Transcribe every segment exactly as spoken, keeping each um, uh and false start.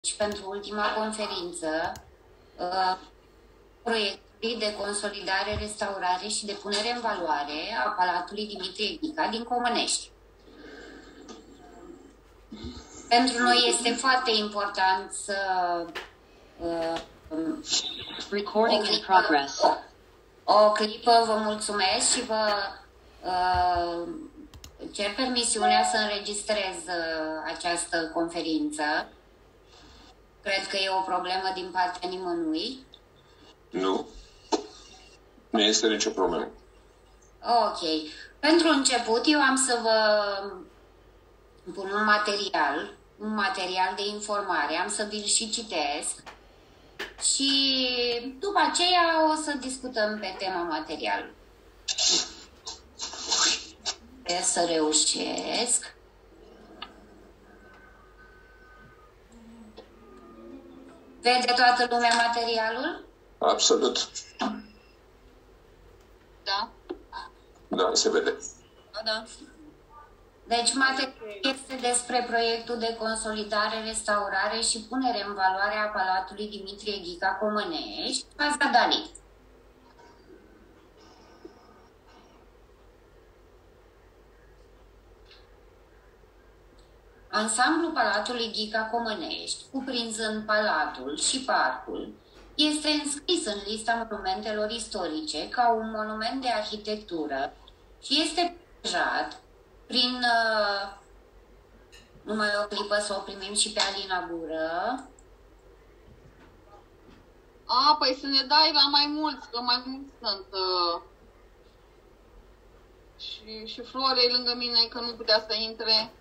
și pentru ultima conferință uh, proiectului de consolidare, restaurare și de punere în valoare a Palatului Dimitrie Ghica din Comănești. Pentru noi este foarte important să uh, Recording in progress. O, o clipă vă mulțumesc și vă uh, cer permisiunea să înregistrez uh, această conferință. Cred că e o problemă din partea nimănui. Nu. Nu este nicio problemă. Ok. Pentru început, eu am să vă pun un material, un material de informare. Am să vi-l și citesc. Și după aceea o să discutăm pe tema materialului. Sper să reușesc. Vede toată lumea materialul? Absolut. Da? Da, se vede. Da, da. Deci materialul este despre proiectul de consolidare, restaurare și punere în valoare a Palatului Dimitrie Ghica Comănești, Faza Dalit. Ansamblul Palatului Ghica Comănești, cuprinzând palatul și parcul, este înscris în lista monumentelor istorice ca un monument de arhitectură și este protejat prin... Uh, numai o clipă să o primim și pe Alina Gură. A, păi să ne dai la mai mulți, că mai mulți sunt. Uh, și, și Florei lângă mine, că nu putea să intre.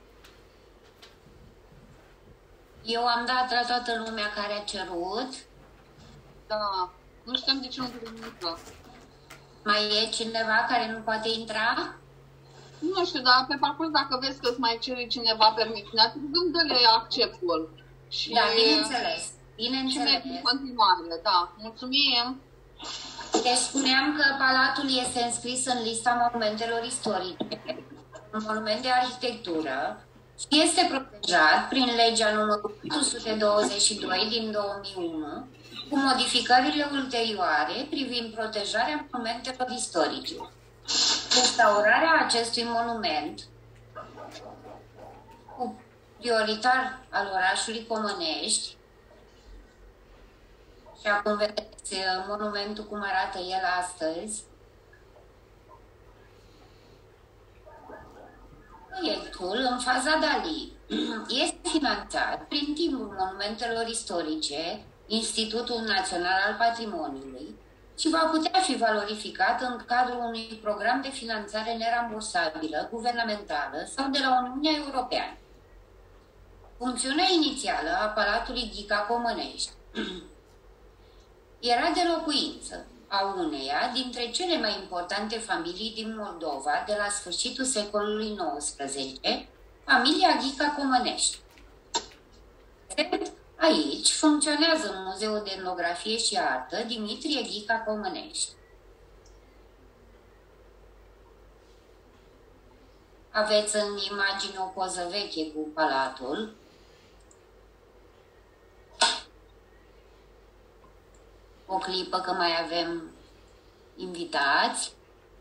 Eu am dat la toată lumea care a cerut. Da, nu știm de ce nu putem intra. Mai e cineva care nu poate intra? Nu știu, dar pe parcurs, dacă vezi că îți mai cere cineva permisiunea, îmi dă-le acceptul. Și, Da, bineînțeles. Și Bineînțeles. mergi în continuare, da. Mulțumim! Deci spuneam că palatul este înscris în lista monumentelor istorice, un monument de arhitectură, și este protejat prin legea numărul patru sute douăzeci și doi din două mii unu, cu modificările ulterioare privind protejarea monumentelor istorice. Restaurarea acestui monument, cu prioritar al orașului Comănești, și acum vedeți monumentul cum arată el astăzi, proiectul în faza Dali este finanțat prin timpul monumentelor istorice, Institutul Național al Patrimoniului, și va putea fi valorificat în cadrul unui program de finanțare nerambursabilă, guvernamentală sau de la Uniunea Europeană. Funcțiunea inițială a Palatului Ghica Comănești era de locuință a uneia dintre cele mai importante familii din Moldova de la sfârșitul secolului nouăsprezece, familia Ghica Comănești. Aici funcționează un muzeu de etnografie și artă Dimitrie Ghica Comănești. Aveți în imagine o poză veche cu palatul. O clipă că mai avem invitați.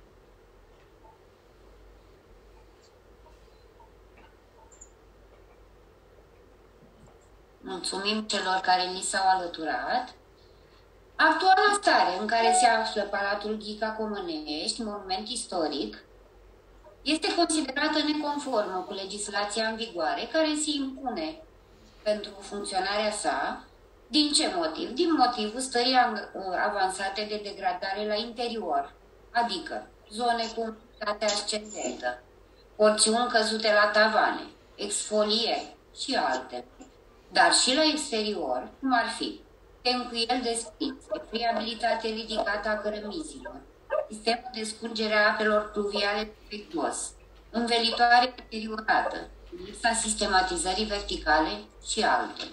Mulțumim celor care ni s-au alăturat. Actuala stare în care se află Palatul Ghica Comănești, monument istoric, este considerată neconformă cu legislația în vigoare, care se impune pentru funcționarea sa. Din ce motiv? Din motivul stării avansate de degradare la interior, adică zone cu umiditate ascendentă, porțiuni căzute la tavane, exfolieri și altele, dar și la exterior, cum ar fi tencuieli de spițe, friabilitate ridicată a cărămizilor, sistemul de scurgere a apelor pluviale defectuos, învelitoare deteriorată, lipsa sistematizării verticale și altele.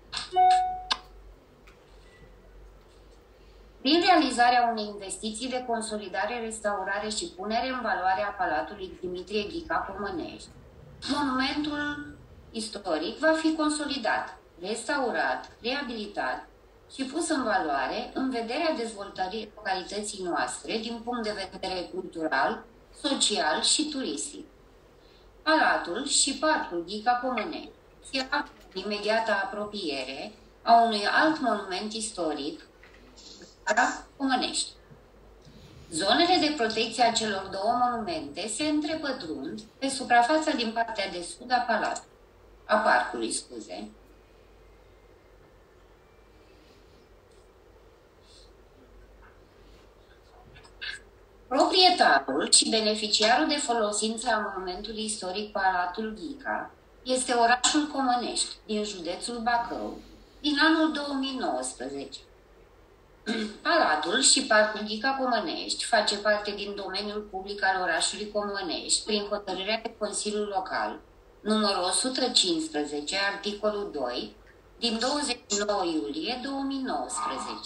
Prin realizarea unei investiții de consolidare, restaurare și punere în valoare a Palatului Dimitrie Ghica Comănești, monumentul istoric va fi consolidat, restaurat, reabilitat și pus în valoare în vederea dezvoltării localității noastre din punct de vedere cultural, social și turistic. Palatul și parcul Ghica Comăneni se află în imediată apropiere a unui alt monument istoric, Gara Comănești. Zonele de protecție a celor două monumente se întrepătrund pe suprafața din partea de sud a palatului, a parcului, scuze. Proprietarul și beneficiarul de folosință a monumentului istoric Palatul Ghica este orașul Comănești, din județul Bacău, din anul două mii nouăsprezece. Palatul și parcul Ghica Comănești face parte din domeniul public al orașului Comănești prin hotărârea de Consiliul Local, numărul o sută cincisprezece, articolul doi, din douăzeci și nouă iulie două mii nouăsprezece.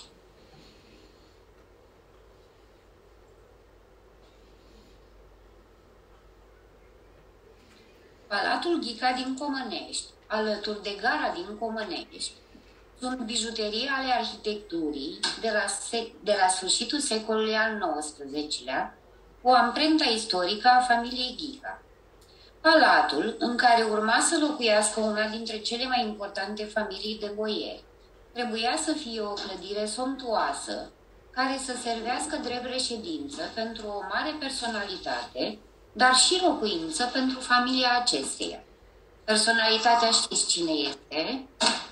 Palatul Ghica din Comănești, alături de gara din Comănești, sunt bijuterii ale arhitecturii de la, de la sfârșitul secolului al nouăsprezecelea, cu amprenta istorică a familiei Ghica. Palatul, în care urma să locuiască una dintre cele mai importante familii de boieri, trebuia să fie o clădire somptuoasă, care să servească drept reședință pentru o mare personalitate, dar și locuință pentru familia acesteia. Personalitatea știți cine este?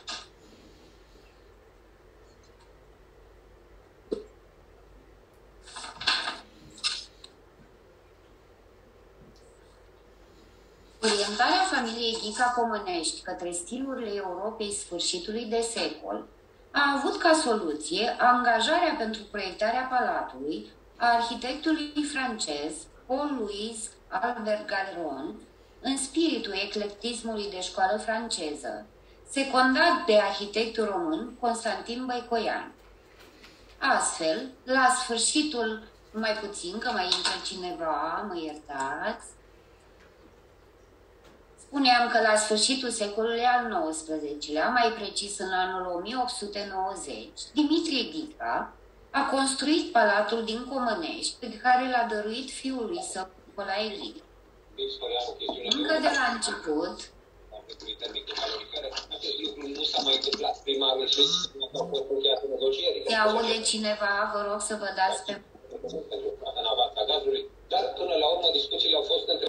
Orientarea familiei Ghica Comănești către stilurile Europei sfârșitului de secol a avut ca soluție angajarea pentru proiectarea palatului a arhitectului francez Paul-Louis Albert Galeron, în spiritul eclectismului de școală franceză, secundat de arhitectul român Constantin Băicoian. Astfel, la sfârșitul, mai puțin că mai intră cineva, mă iertați, spuneam că la sfârșitul secolului al nouăsprezecelea, mai precis în anul o mie opt sute nouăzeci, Dimitrie Ghica a construit palatul din Comănești, pe care l-a dăruit fiului său, Nicolae Ghica. Încă de la început, se aude cineva, vă rog să vă dați pe... Dar până la urmă discuțiile au fost între...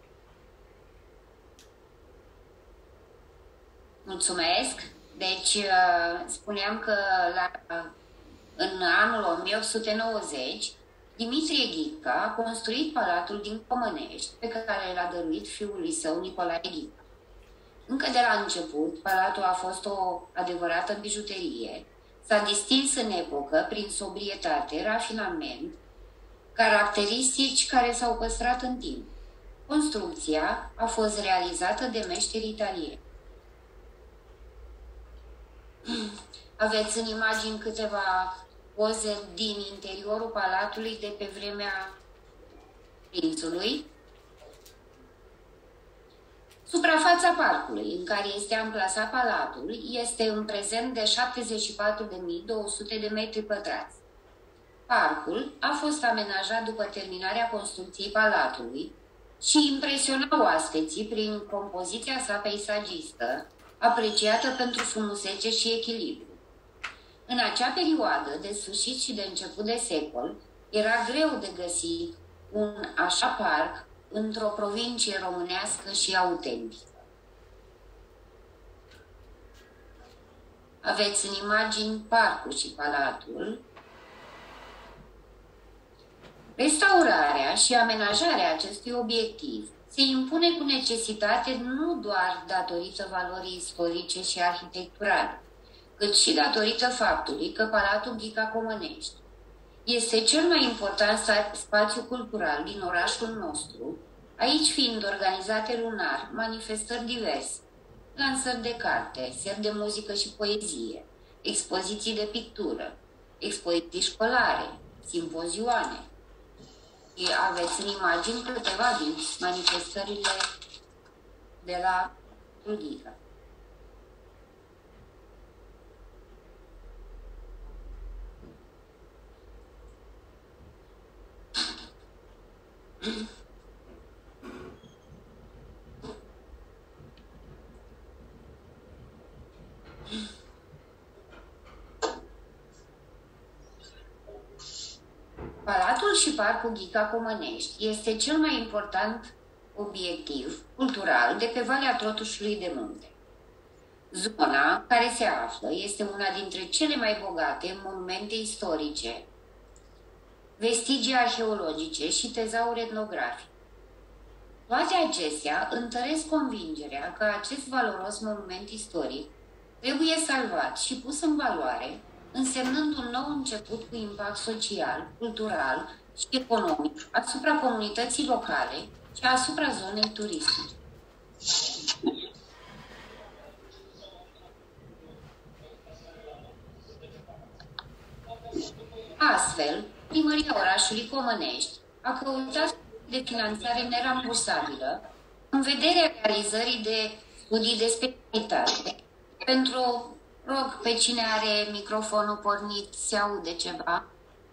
Mulțumesc. Deci, spuneam că la, în anul o mie opt sute nouăzeci, Dimitrie Ghica a construit palatul din Comănești, pe care l-a dăruit fiului său, Nicolae Ghica. Încă de la început, palatul a fost o adevărată bijuterie. S-a distins în epocă prin sobrietate, rafinament, caracteristici care s-au păstrat în timp. Construcția a fost realizată de meșteri italieni. Aveți în imagini câteva poze din interiorul palatului de pe vremea prințului. Suprafața parcului în care este amplasat palatul este în prezent de șaptezeci și patru de mii două sute de metri pătrați. Parcul a fost amenajat după terminarea construcției palatului și impresiona oaspeții prin compoziția sa peisagistă, apreciată pentru frumusețe și echilibru. În acea perioadă de sfârșit și de început de secol, era greu de găsit un așa parc într-o provincie românească și autentică. Aveți în imagini parcul și palatul. Restaurarea și amenajarea acestui obiectiv se impune cu necesitate nu doar datorită valorii istorice și arhitecturale, cât și datorită faptului că Palatul Ghica Comănești este cel mai important spațiu cultural din orașul nostru, aici fiind organizate lunar manifestări diverse, lansări de carte, seri de muzică și poezie, expoziții de pictură, expoziții școlare, simpozioane. Aveți în imagini câteva din manifestările de la Ghica. Palatul și Parcul Ghica Comănești este cel mai important obiectiv cultural de pe Valea Trotușului de Munte. Zona în care se află este una dintre cele mai bogate în monumente istorice, vestigii arheologice și tezauri etnografice. Toate acestea întăresc convingerea că acest valoros monument istoric trebuie salvat și pus în valoare, însemnând un nou început cu impact social, cultural și economic asupra comunității locale și asupra zonei turistice. Astfel, Primăria orașului Comănești a căutat de finanțare nerambursabilă în vederea realizării de studii de specialitate. Pentru, rog, pe cine are microfonul pornit, se aude ceva?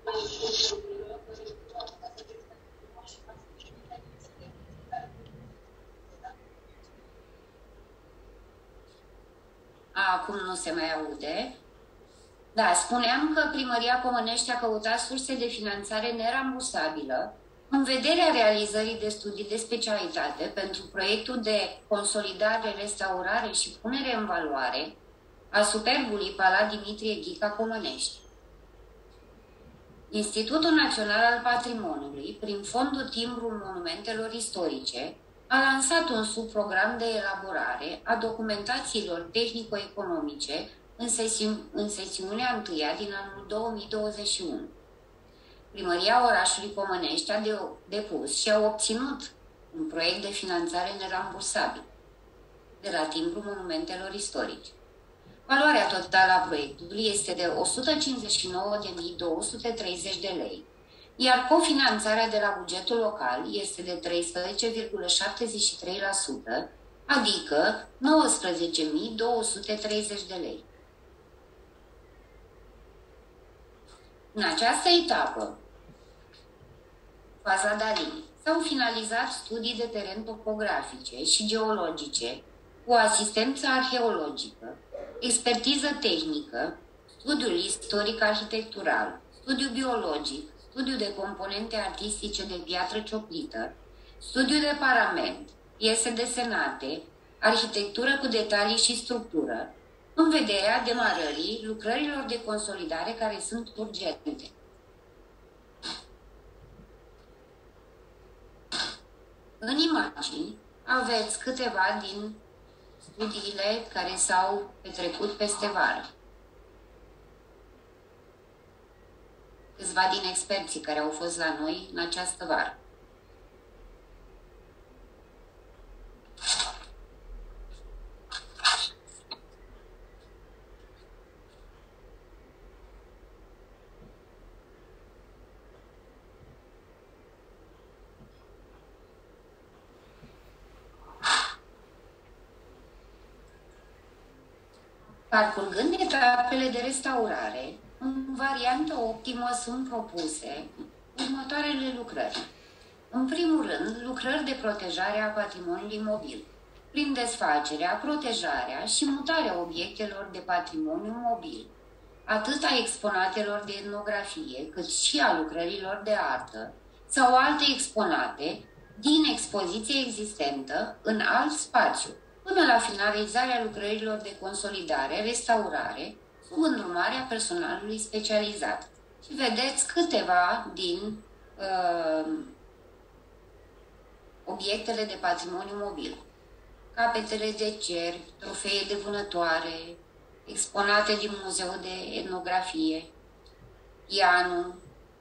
A, acum nu se mai aude. Da, spuneam că Primăria Comănești a căutat surse de finanțare nerambursabilă în vederea realizării de studii de specialitate pentru proiectul de consolidare, restaurare și punere în valoare a superbului Palat Dimitrie Ghica Comănești. Institutul Național al Patrimoniului, prin Fondul Timbru Monumentelor Istorice, a lansat un subprogram de elaborare a documentațiilor tehnico-economice în, sesiuni, în sesiunea întâia din anul două mii douăzeci și unu. Primăria orașului Comănești a de, depus și a obținut un proiect de finanțare nerambursabil de la Timbru Monumentelor Istorice. Valoarea totală a proiectului este de o sută cincizeci și nouă de mii două sute treizeci de lei, iar cofinanțarea de la bugetul local este de treisprezece virgulă șaptezeci și trei la sută, adică nouăsprezece mii două sute treizeci de lei. În această etapă, faza Dalini, s-au finalizat studii de teren topografice și geologice cu asistență arheologică, expertiză tehnică, studiul istoric-arhitectural, studiu biologic, studiu de componente artistice de piatră cioplită, studiu de parament, piese desenate, arhitectură cu detalii și structură, în vederea demarării lucrărilor de consolidare care sunt urgente. În imagini aveți câteva din studiile care s-au petrecut peste vară. Câțiva din experții care au fost la noi în această vară. Parcurgând etapele de restaurare, în variantă optimă sunt propuse următoarele lucrări. În primul rând, lucrări de protejare a patrimoniului mobil, prin desfacerea, protejarea și mutarea obiectelor de patrimoniu mobil, atât a exponatelor de etnografie, cât și a lucrărilor de artă sau alte exponate din expoziție existentă în alt spațiu, până la finalizarea lucrărilor de consolidare, restaurare, sub îndrumarea personalului specializat. Și vedeți câteva din uh, obiectele de patrimoniu mobil. Capetele de cervi, trofee de vânătoare, exponate din Muzeul de Etnografie, pianul,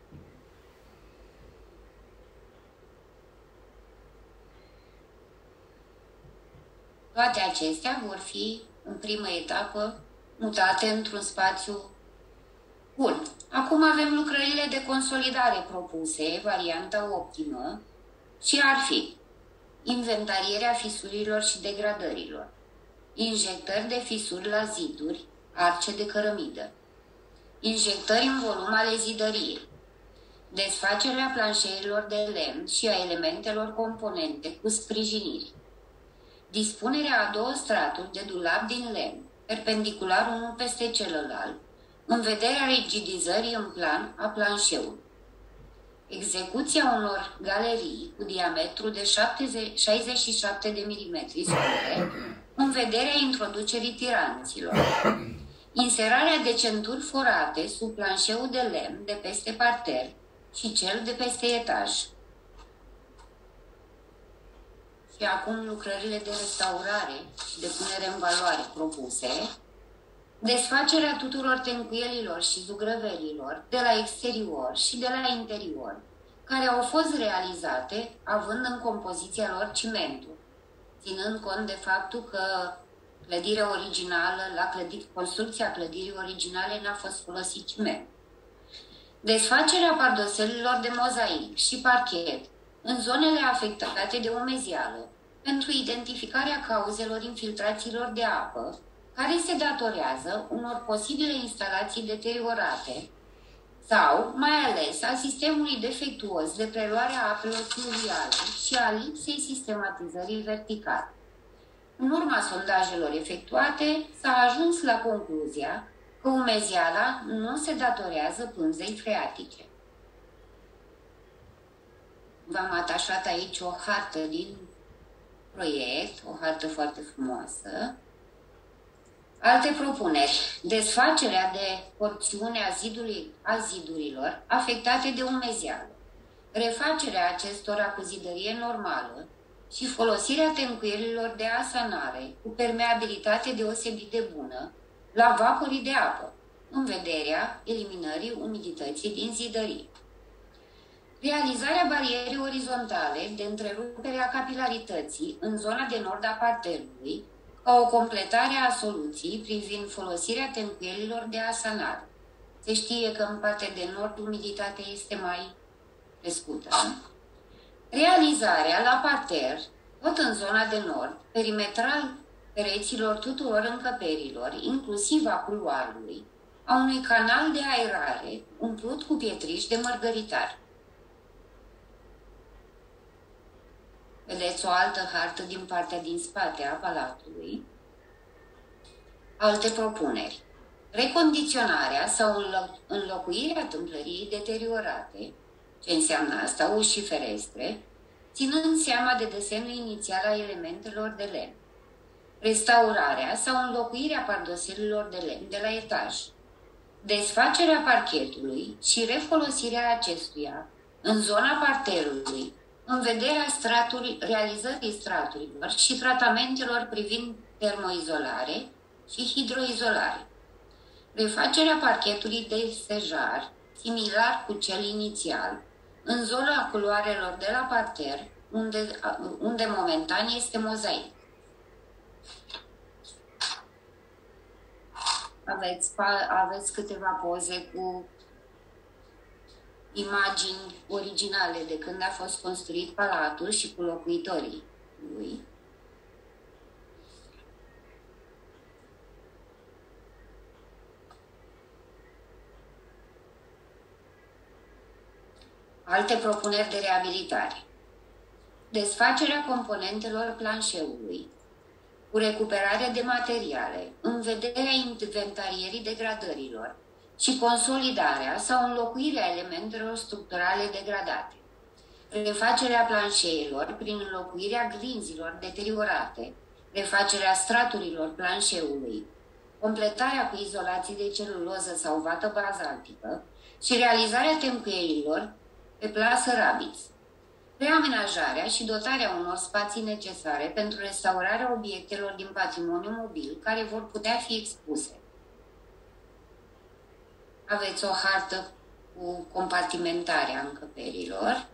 toate acestea vor fi, în primă etapă, mutate într-un spațiu bun. Acum avem lucrările de consolidare propuse, varianta optimă, și ar fi inventarierea fisurilor și degradărilor, injectări de fisuri la ziduri, arce de cărămidă, injectări în volum ale zidăriei, desfacerea planșeilor de lemn și a elementelor componente cu sprijiniri, dispunerea a două straturi de dulap din lemn, perpendicular unul peste celălalt, în vederea rigidizării în plan a planșeului, execuția unor galerii cu diametru de șaizeci și șapte de milimetri scude, în vederea introducerii tiranților, inserarea de centuri forate sub planșeul de lemn de peste parter și cel de peste etaj. Și acum lucrările de restaurare și de punere în valoare propuse, desfacerea tuturor tencuielilor și zugrăvelilor de la exterior și de la interior, care au fost realizate având în compoziția lor cimentul, ținând cont de faptul că clădirea originală, la clădit, construcția clădirii originale n-a fost folosit ciment. Desfacerea pardoselilor de mozaic și parchet în zonele afectate de umezială pentru identificarea cauzelor infiltrațiilor de apă care se datorează unor posibile instalații deteriorate sau, mai ales, a sistemului defectuos de preluare a apelor fluviale și a lipsei sistematizării verticale. În urma sondajelor efectuate, s-a ajuns la concluzia că umeziala nu se datorează pânzei freatice. V-am atașat aici o hartă din proiect, o hartă foarte frumoasă. Alte propuneri. Desfacerea de porțiune a, zidului, a zidurilor afectate de umezială, refacerea acestora cu zidărie normală și folosirea tencuielilor de asanare cu permeabilitate deosebit de bună la vaporii de apă, în vederea eliminării umidității din zidărie. Realizarea barierei orizontale de întrerupere a capilarității în zona de nord a parterului, ca o completare a soluției privind folosirea tencuielilor de asanare. Se știe că în partea de nord umiditatea este mai crescută. Realizarea la parter, tot în zona de nord, perimetral pereților tuturor încăperilor, inclusiv a culoarului, a unui canal de aerare umplut cu pietriș de mărgăritar. Vedeți o altă hartă din partea din spate a palatului. Alte propuneri. Recondiționarea sau înlocuirea tâmplăriei deteriorate, ce înseamnă asta, uși și ferestre, ținând seama de desenul inițial a elementelor de lemn. Restaurarea sau înlocuirea pardoselilor de lemn de la etaj. Desfacerea parchetului și refolosirea acestuia în zona parterului, în vederea straturi, realizării straturilor și tratamentelor privind termoizolare și hidroizolare. Refacerea parchetului de stejar, similar cu cel inițial, în zona culoarelor de la parter, unde, unde momentan este mozaic. Aveți, aveți câteva poze cu imagini originale de când a fost construit palatul și cu locuitorii lui. Alte propuneri de reabilitare. Desfacerea componentelor planșeului cu recuperarea de materiale în vederea inventarierii degradărilor și consolidarea sau înlocuirea elementelor structurale degradate. Refacerea planșeilor prin înlocuirea grinzilor deteriorate, refacerea straturilor planșeului, completarea cu izolații de celuloză sau vată bazaltică și realizarea tencuielilor pe plasă rabiț. Reamenajarea și dotarea unor spații necesare pentru restaurarea obiectelor din patrimoniul mobil care vor putea fi expuse. Aveți o hartă cu compartimentarea încăperilor.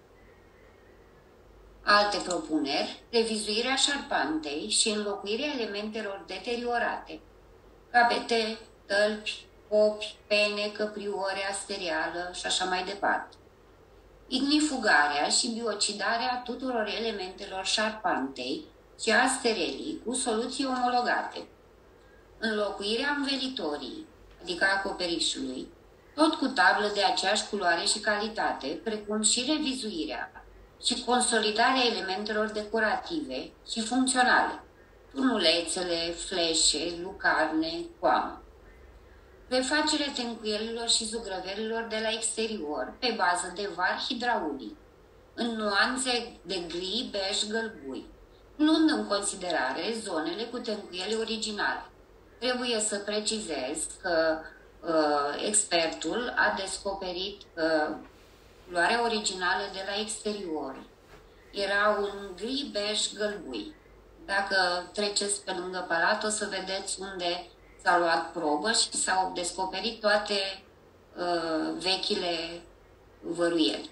Alte propuneri, revizuirea șarpantei și înlocuirea elementelor deteriorate, capete, tălpi, popi, pene, căpriore, asterială și așa mai departe. Ignifugarea și biocidarea tuturor elementelor șarpantei și a sterelii cu soluții omologate. Înlocuirea învelitorii, adică acoperișului, tot cu tablă de aceeași culoare și calitate, precum și revizuirea și consolidarea elementelor decorative și funcționale, turnulețele, fleșe, lucarne, coamă. Refacerea tencuielilor și zugrăvelilor de la exterior pe bază de var hidraulic, în nuanțe de gri, bej, gălbui, luând în considerare zonele cu tencuiele originale. Trebuie să precizez că uh, expertul a descoperit că culoarea originală de la exterior era un gri, bej, gălbui. Dacă treceți pe lângă palat, o să vedeți unde s-a luat probă și s-au descoperit toate uh, vechile văruieli.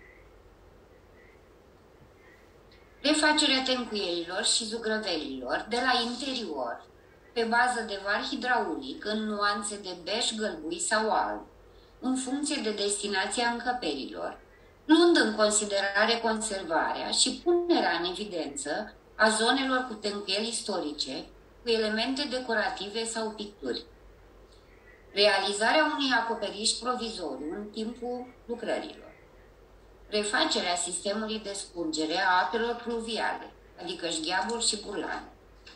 Refacerea tencuielilor și zugrăvelilor de la interior, pe bază de var hidraulic, în nuanțe de bej, gălbui sau alb, în funcție de destinația încăperilor, luând în considerare conservarea și punerea în evidență a zonelor cu tencuieli istorice, cu elemente decorative sau picturi. Realizarea unui acoperiș provizoriu în timpul lucrărilor. Refacerea sistemului de scurgere a apelor pluviale, adică șgheaburi și burlane.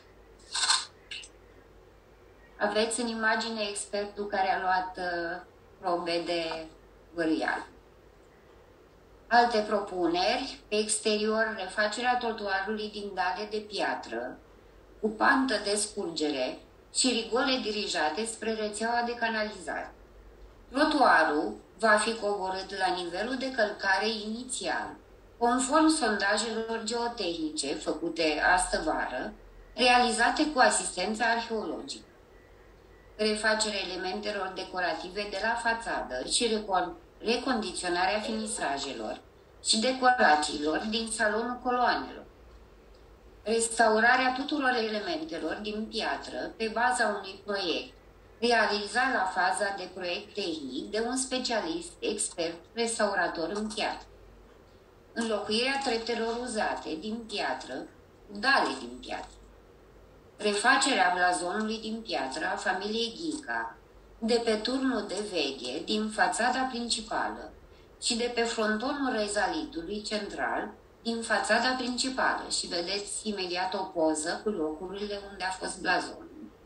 Aveți în imagine expertul care a luat uh, probe de văruială. Alte propuneri, pe exterior, refacerea trotuarului din dale de piatră, cu pantă de scurgere și rigole dirijate spre rețeaua de canalizare. Trotuarul va fi coborât la nivelul de călcare inițial, conform sondajelor geotehnice făcute astăvară, realizate cu asistența arheologică. Refacerea elementelor decorative de la fațadă și recondiționarea finisajelor și decorațiilor din salonul coloanelor. Restaurarea tuturor elementelor din piatră pe baza unui proiect realizat la faza de proiect tehnic de un specialist expert restaurator în piatră. Înlocuirea treptelor uzate din piatră cu dale din piatră. Refacerea blazonului din piatră a familiei Ghica de pe turnul de veghe din fațada principală și de pe frontonul rezalitului central din fațada principală și vedeți imediat o poză cu locurile unde a fost blazonul.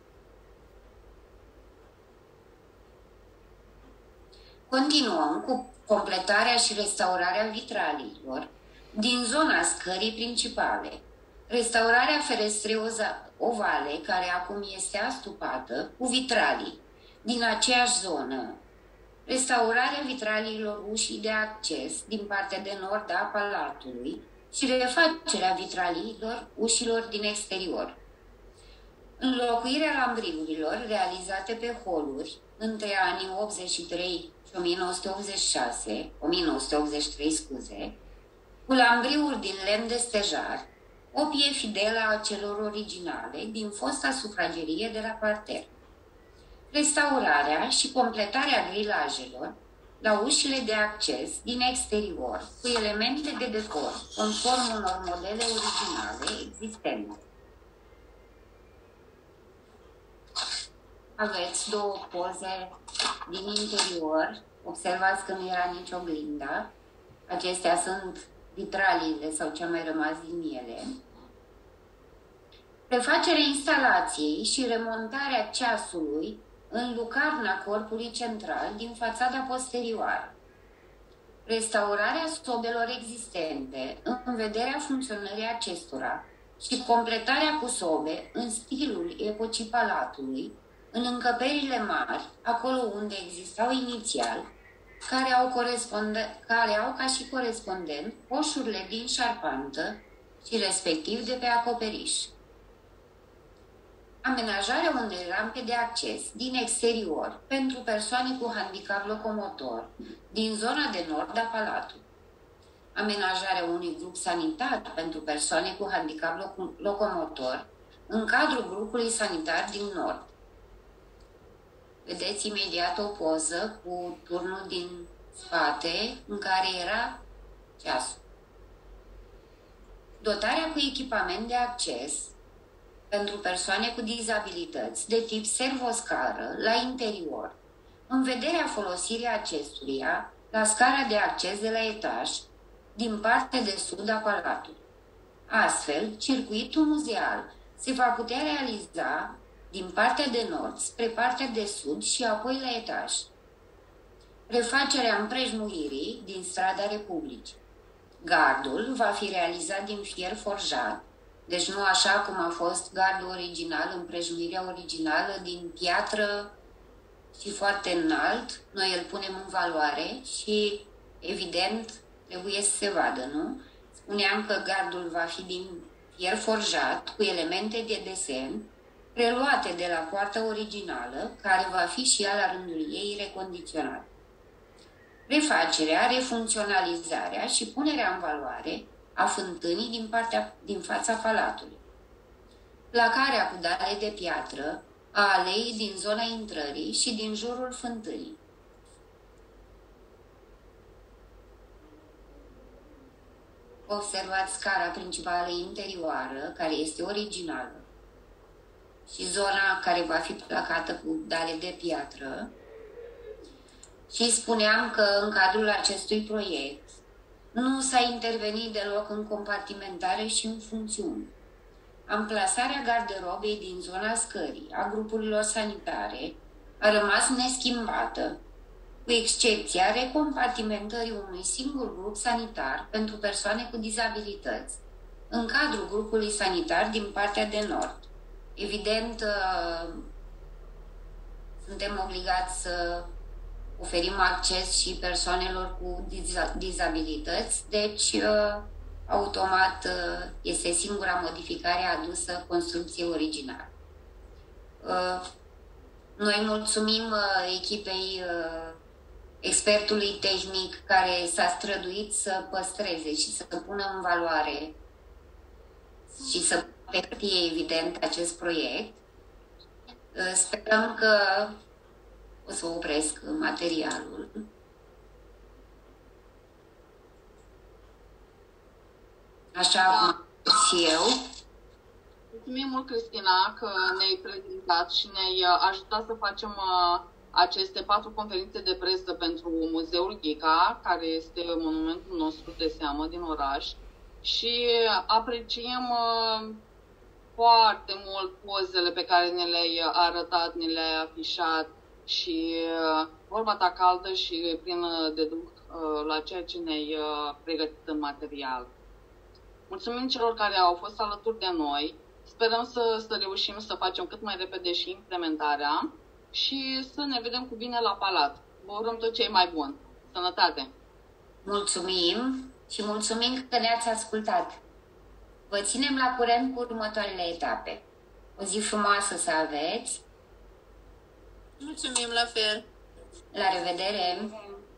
Continuăm cu completarea și restaurarea vitraliilor din zona scării principale, restaurarea ferestrei ovale, care acum este astupată, cu vitralii din aceeași zonă, restaurarea vitraliilor ușii de acces din partea de nord a palatului și refacerea vitraliilor ușilor din exterior. Înlocuirea lambriurilor realizate pe holuri între anii optzeci și trei și o mie nouă sute optzeci și șase, o mie nouă sute optzeci și trei, scuze, cu lambriuri din lemn de stejar, copie fidelă a celor originale din fosta sufragerie de la parter. Restaurarea și completarea grilajelor la ușile de acces din exterior cu elemente de decor conform unor modele originale existente. Aveți două poze din interior. Observați că nu era nici oglindă. Acestea sunt vitraliile sau ce a mai rămas din ele. Refacerea instalației și remontarea ceasului în lucarna corpului central din fațada posterioară. Restaurarea sobelor existente în vederea funcționării acestora și completarea cu sobe în stilul epocii palatului, în încăperile mari, acolo unde existau inițial, care au, care au ca și corespondent coșurile din șarpantă și respectiv de pe acoperiș. Amenajarea unei rampe de acces din exterior pentru persoane cu handicap locomotor din zona de nord a palatului. Amenajarea unui grup sanitar pentru persoane cu handicap loc locomotor în cadrul grupului sanitar din nord. Vedeți imediat o poză cu turnul din spate în care era ceasul. Dotarea cu echipament de acces pentru persoane cu dizabilități de tip servoscară la interior, în vederea folosirii acestuia la scara de acces de la etaj, din partea de sud a palatului. Astfel, circuitul muzeal se va putea realiza din partea de nord spre partea de sud și apoi la etaj. Refacerea împrejmuirii din strada Republicii. Gardul va fi realizat din fier forjat, deci nu așa cum a fost gardul original, împrejmuirea originală din piatră și foarte înalt. Noi îl punem în valoare și, evident, trebuie să se vadă, nu? Spuneam că gardul va fi din fier forjat, cu elemente de desen, preluate de la poarta originală, care va fi și ea la rândul ei recondiționată. Refacerea, refuncționalizarea și punerea în valoare a fântânii din, partea, din fața palatului. Placarea cu dare de piatră a aleii din zona intrării și din jurul fântânii. Observați scara principală interioară, care este originală, și zona care va fi placată cu dale de piatră. Și spuneam că în cadrul acestui proiect nu s-a intervenit deloc în compartimentare și în funcțiuni. Amplasarea garderobei din zona scării a grupurilor sanitare a rămas neschimbată, cu excepția recompartimentării unui singur grup sanitar pentru persoane cu dizabilități, în cadrul grupului sanitar din partea de nord. Evident, suntem obligați să oferim acces și persoanelor cu dizabilități, deci automat este singura modificare adusă construcției originale. Noi mulțumim echipei expertului tehnic care s-a străduit să păstreze și să pună în valoare și să pe hârtie, evident, acest proiect. Sperăm că o să opresc materialul. Așa Da. cum am spus eu. Mulțumim mult, Cristina, că ne-ai prezentat și ne-ai uh, ajutat să facem uh, aceste patru conferințe de presă pentru Muzeul Ghica, care este monumentul nostru de seamă din oraș. Și apreciem uh, foarte mult pozele pe care ne le-ai arătat, ne le-ai afișat și uh, vorba ta caldă și plină de duh uh, la ceea ce ne-ai uh, pregătit în material. Mulțumim celor care au fost alături de noi. Sperăm să, să reușim să facem cât mai repede și implementarea și să ne vedem cu bine la Palat. Vă urăm tot ce e mai bun. Sănătate! Mulțumim și mulțumim că ne-ați ascultat. Vă ținem la curent cu următoarele etape. O zi frumoasă să aveți! Mulțumim la fel! La revedere!